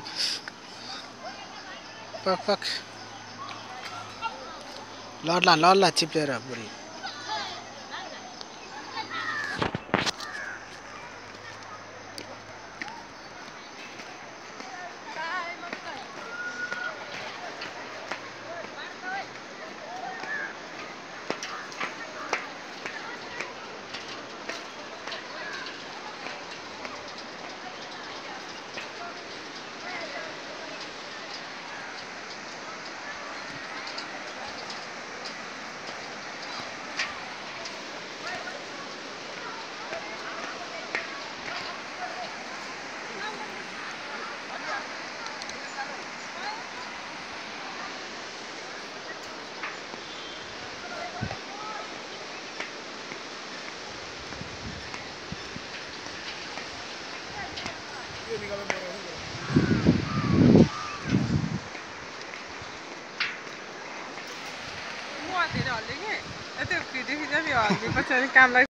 पक पक लड्ला चिप्लेर बुढी त्यो खिची खिचा भी हल्दी पछाडि कामलाई